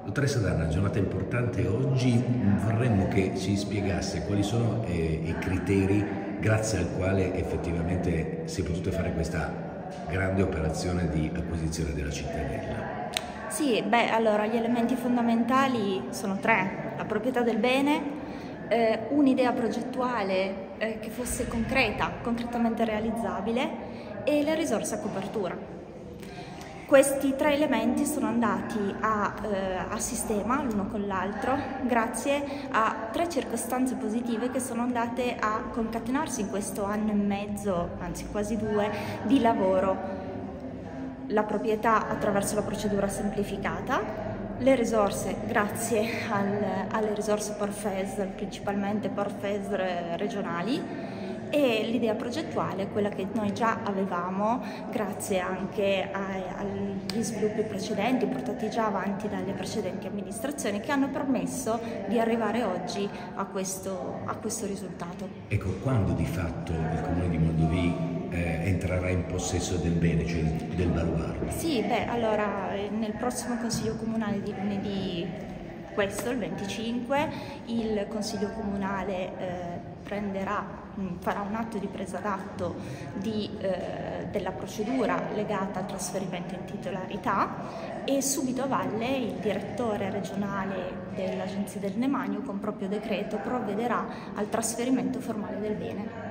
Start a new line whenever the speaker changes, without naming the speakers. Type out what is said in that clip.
Dottoressa Danna, una giornata importante oggi, vorremmo che ci spiegasse quali sono i criteri grazie al quale effettivamente si è potuta fare questa grande operazione di acquisizione della cittadella.
Sì, allora gli elementi fondamentali sono tre: la proprietà del bene, un'idea progettuale che fosse concretamente realizzabile e le risorse a copertura. Questi tre elementi sono andati a sistema l'uno con l'altro grazie a tre circostanze positive che sono andate a concatenarsi in questo anno e mezzo, anzi quasi due, di lavoro. La proprietà attraverso la procedura semplificata, le risorse grazie alle risorse PORFES, principalmente PORFES regionali, e l'idea progettuale, quella che noi già avevamo grazie anche agli sviluppi precedenti portati già avanti dalle precedenti amministrazioni, che hanno permesso di arrivare oggi a questo risultato.
Ecco, quando di fatto il Comune di Mondovì entrerà in possesso del bene, cioè del baluardo?
Sì, allora nel prossimo Consiglio Comunale di lunedì, questo, il 25, il Consiglio Comunale farà un atto di presa d'atto della procedura legata al trasferimento in titolarità, e subito a valle il direttore regionale dell'Agenzia del Demanio con proprio decreto provvederà al trasferimento formale del bene.